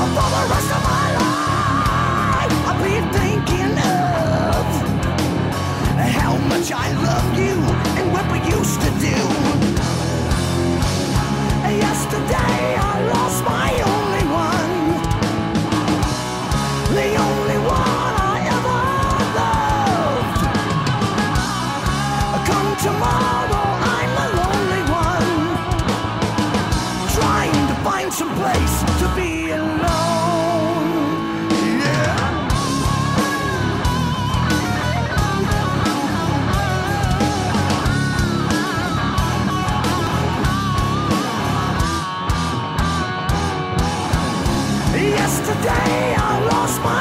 for the rest of my life. I'll be thinking of how much I love you and what we used to do. Yesterday I lost my only one, the only one I ever loved. Come tomorrow, I'm the lonely one, trying to find some place to be alone. Yeah. Yesterday I lost my